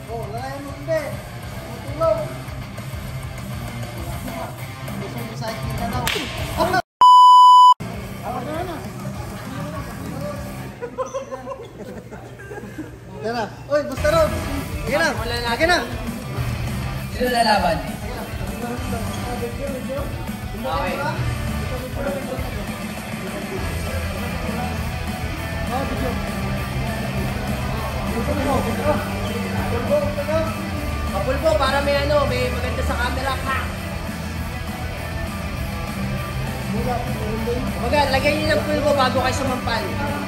Oh, lalayan mo hindi. Matulong. Gusto mo sa akin na daw. Tara. Oy, basta raw. Sige na. Sige na. Sino lalaban? Okay. Kapulbo para may maganda sa camera pa. Maga, lagyan niyo ng pulbo bago kayo sumampal.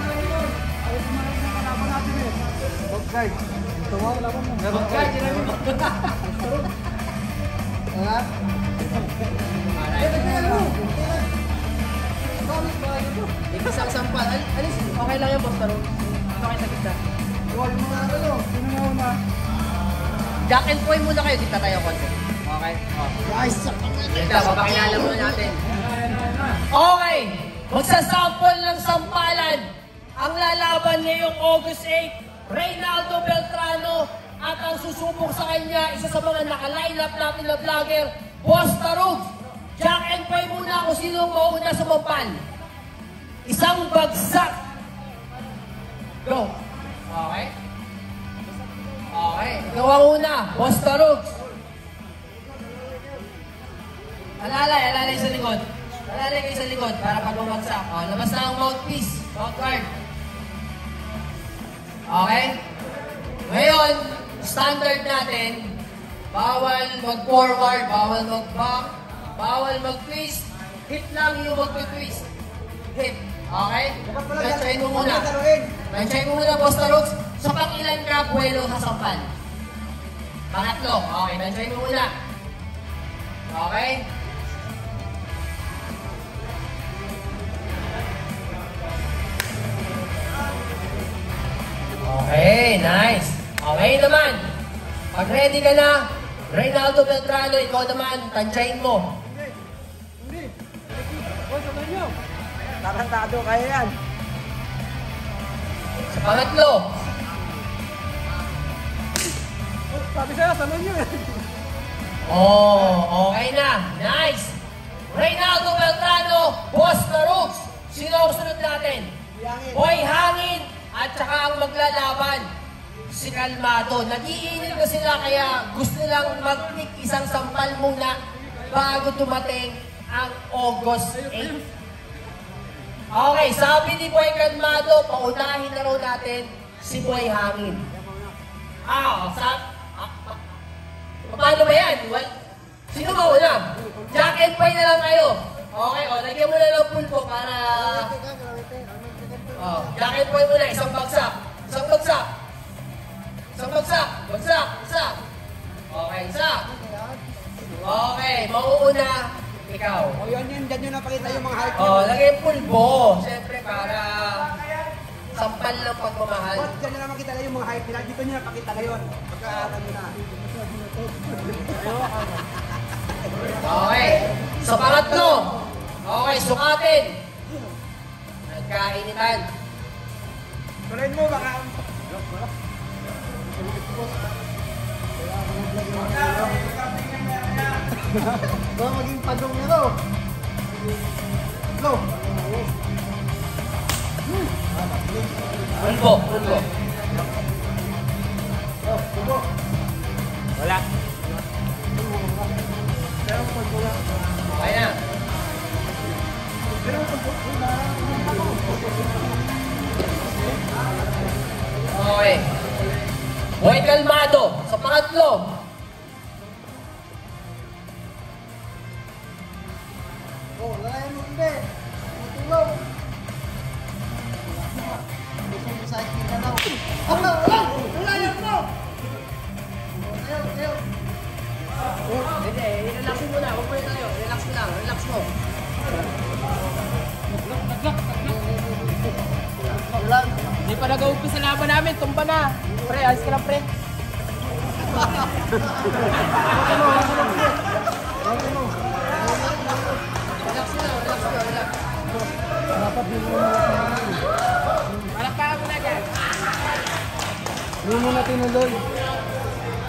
Guard. Ito mo, laban mo. Guard, yun ang Wala? isang sampal. Alis, okay lang yan, boss. Taro. Okay sa gitna. Huwag mo na ano. Sino na una? Jack and Poy muna kayo. Dito tayo konti. Okay? Ay, sakang Ito, papakilala muna natin. Okay! Magsasample ng sampalan. Ang lalaban ngayong August 8, Reynaldo Beltrano. At ang susubok sa kanya, isa sa mga naka-line up natin na vlogger, Boss Tarug. Jack and Poy muna kung sino mauna sumampal. Isang bagsak. Go. Okay? Okay. Ikaw ang una, Boss Tarug. Alalay sa likod. Alalay kayo sa likod para pag bumagsak. O, labas na ang mouthpiece. Mouth guard. Okay? Ngayon, standard natin, bawal mag-forward, bawal mag-back, bawal mag-twist. Hit lang yung mag-twist. Hit. Okay? Tansyahin mo muna. Tansyahin mo muna, Boss Tarug. Sa pang-ilan ka, buwelo sa sampal. Pangatlo. Okay, tansyahin mo muna. Okay? Okay, nice. Okay naman. Pag ready ka na, Reynaldo Beltrano, ikaw naman, tansyahin mo. Hindi. Oy, sabay nyo. Tarantado kaya yan. Sa pangatlo. Sabi sa'yo, sabay nyo eh. Oh, okay na. Nice. Reynaldo Beltrano, Boss Tarug. Sino ang sunod natin? Boy Hangin at saka ang maglalaban, si Kalmado. Nag-iinil ko sila kaya gusto lang mag-pick isang sampal muna bago dumating ang August 8. Okay, sabi ni Boy Kalmado, paunahin na raw natin si Boy Hangin. Paano ba yan? Sino ba una? Jack and Poy na lang kayo. Okay, lagyan mo na lang pulpo para... Jack and Poy muna, isang bagsak. Isang bagsak. Isang bagsak. Bagsak. Isa. Okay, isa. Okay, mauuna ikaw. O yun, dyan nyo napakita yung mga height. Lagay yung pulbo. Siyempre, para sampal ng pagmamahal. Dyan nyo naman kita yung mga height nila. Dito nyo napakita ngayon. Pagkaaral nyo na. Okay. Sa pangatlo. Okay, sukatin. Nagkainitan. Tuloyin mo, baka... Baka maging padong na to. Go! Pulbo, pulbo. Pulbo. Wala. Okay na. Okay. Boy Kalmado, sa pangatlo. Oh, lalayan mo hindi. Matulong. Gusto mo sa akin na daw. Lalayan mo! Ayaw. Hindi, relax mo muna. Huwag mo yun tayo. Relax mo lang. Relax mo. Hindi pa nag-uupis sa laban namin. Tumba na. Pre, alis ka lang, pre. Relax mo lang. Relax. Hindi mo na tinuloy.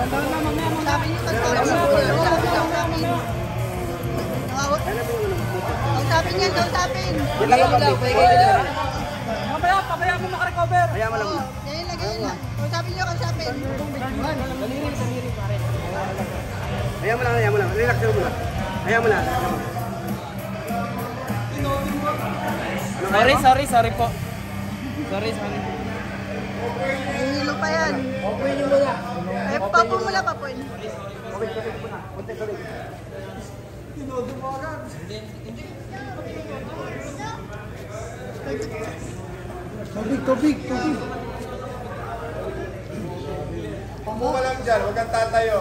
Kausapin niyo, kausapin. Kausapin yan, kausapin. Pabaya mo makarecover. Ganyan lang. Kausapin niyo, kausapin. Ayaw mo lang. Relax mo lang. Ayaw mo lang. Sorry po. Sorry. Hihilo pa yan. Eh, papo mo na, papoy. Tubig. Kumuha lang dyan, huwag kang tatayo.